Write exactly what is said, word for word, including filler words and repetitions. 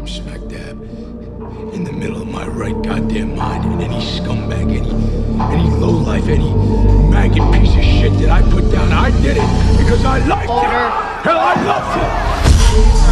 I'm smack dab in the middle of my right goddamn mind, and any scumbag, any any lowlife, any maggot piece of shit that I put down, I did it because I liked Order. it. Hell, I loved it.